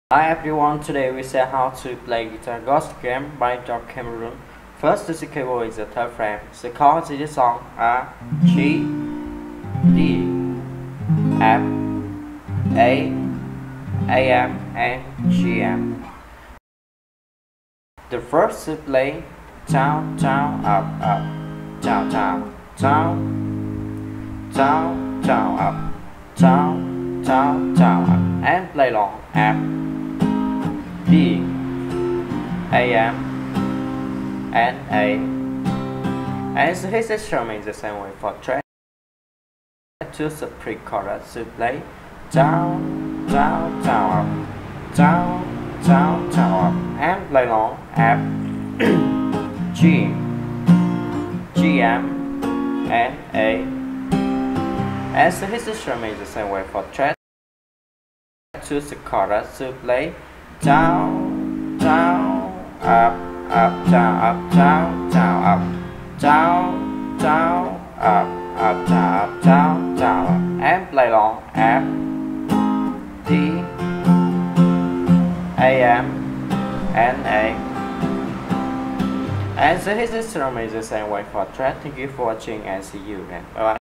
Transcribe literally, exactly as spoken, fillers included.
Hi everyone, today we say how to play Guitar Ghost game by Dog Cameron. First, the keyboard is the third frame. The chords in the song are G, D, F, A, A M, and G M. The first to play down, down, up, up, down, down, down, down, down, up, down, down, down, up, and play long F, D, A M, and A. And so his instrument is the same way for track. To the pre-chorus to play down, down, down, up, down, down, down, up, and play long F, G, G M, and A. And so his instrument is the same way for track. To the chorus to play down, down, up, up, down, up, down, down, up, down, down, up, up, down, up, down, down, up, and play long F, D, A M, and A. And so his instrument is the same way for track. Thank you for watching and see you again. Bye bye.